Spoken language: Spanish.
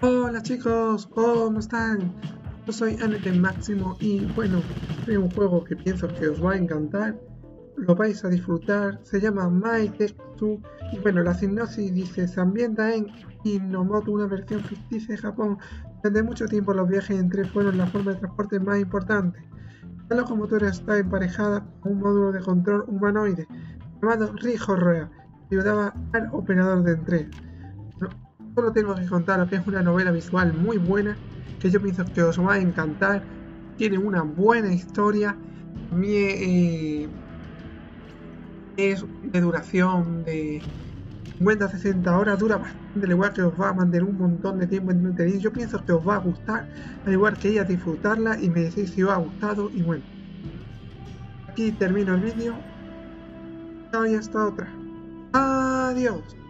Hola chicos, ¿cómo están? Yo soy Anete Máximo y bueno, es un juego que pienso que os va a encantar, lo vais a disfrutar, se llama My Teksu y bueno, la sinopsis dice, se ambienta en Inomoto, una versión ficticia de Japón. Durante mucho tiempo los viajes en tren fueron la forma de transporte más importante. La locomotora está emparejada con un módulo de control humanoide llamado Rijorrea, que ayudaba al operador de tren. No, solo tengo que contaros que es una novela visual muy buena, que yo pienso que os va a encantar, tiene una buena historia, también es de duración de 50-60 horas, dura bastante, al igual que os va a mantener un montón de tiempo entretenido. Yo pienso que os va a gustar, al igual que ella disfrutarla y me decís si os ha gustado y bueno, aquí termino el vídeo, y hasta otra. Adiós.